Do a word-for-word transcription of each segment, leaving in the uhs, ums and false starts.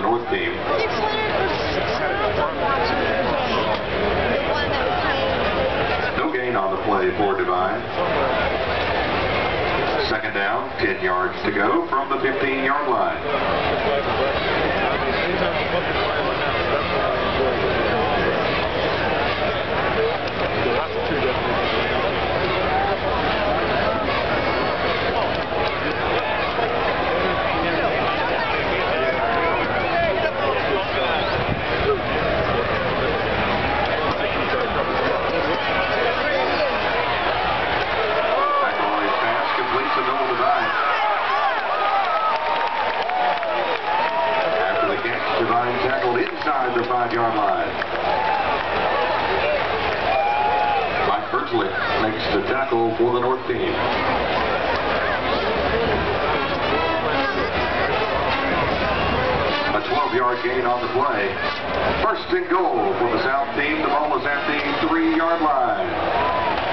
North team. No gain on the play for Divine. Second down, ten yards to go from the fifteen yard line. Divine tackled inside the five yard line. Mike Bertzlick makes the tackle for the North team. A twelve yard gain on the play. First and goal for the South team. The ball is at the three yard line.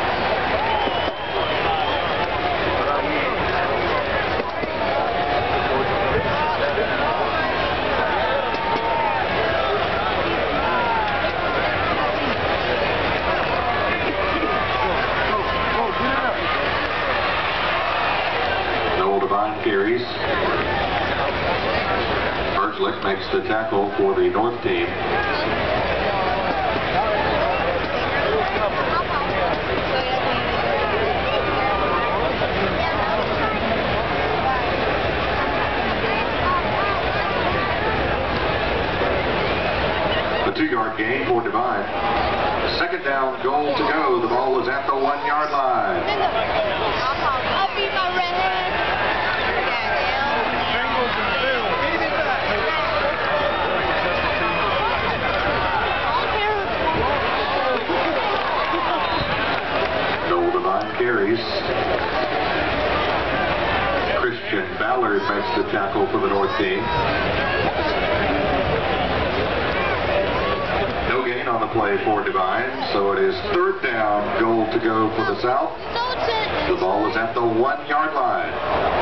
Divine carries. Bertzlick makes the tackle for the North team. A two yard gain for Divine. Second down, goal to go. The ball is at the one yard line. I'll be my redhead. Carries. Christian Ballard makes the tackle for the North team. No gain on the play for Divine, so it is third down, goal to go for the South. The ball is at the one yard line.